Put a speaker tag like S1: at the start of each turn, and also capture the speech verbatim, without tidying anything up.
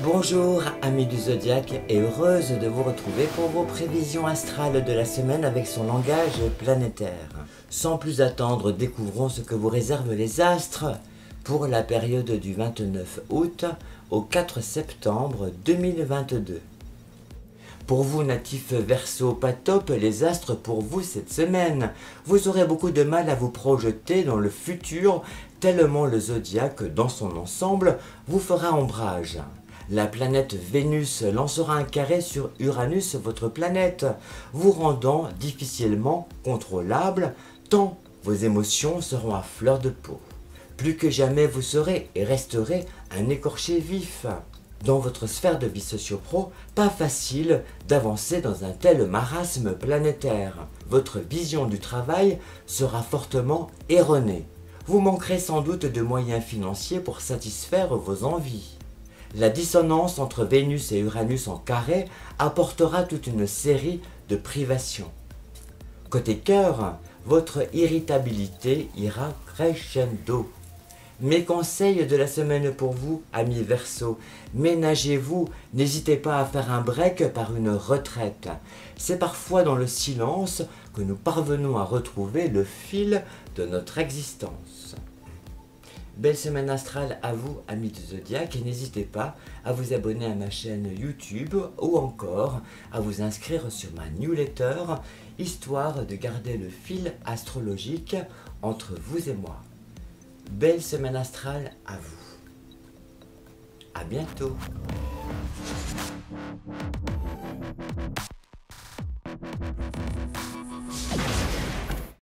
S1: Bonjour amis du Zodiaque et heureuse de vous retrouver pour vos prévisions astrales de la semaine avec son langage planétaire. Sans plus attendre, découvrons ce que vous réservent les astres pour la période du vingt-neuf août au quatre septembre deux mille vingt-deux. Pour vous natifs Verseau, pas top les astres pour vous cette semaine. Vous aurez beaucoup de mal à vous projeter dans le futur tellement le zodiaque dans son ensemble vous fera ombrage. La planète Vénus lancera un carré sur Uranus, votre planète, vous rendant difficilement contrôlable tant vos émotions seront à fleur de peau. Plus que jamais vous serez et resterez un écorché vif. Dans votre sphère de vie socio-pro, pas facile d'avancer dans un tel marasme planétaire. Votre vision du travail sera fortement erronée. Vous manquerez sans doute de moyens financiers pour satisfaire vos envies. La dissonance entre Vénus et Uranus en carré apportera toute une série de privations. Côté cœur, votre irritabilité ira crescendo. Mes conseils de la semaine pour vous, amis Verseau, ménagez-vous, n'hésitez pas à faire un break par une retraite. C'est parfois dans le silence que nous parvenons à retrouver le fil de notre existence. Belle semaine astrale à vous, amis du Zodiaque, et n'hésitez pas à vous abonner à ma chaîne YouTube ou encore à vous inscrire sur ma newsletter, histoire de garder le fil astrologique entre vous et moi. Belle semaine astrale à vous. À bientôt.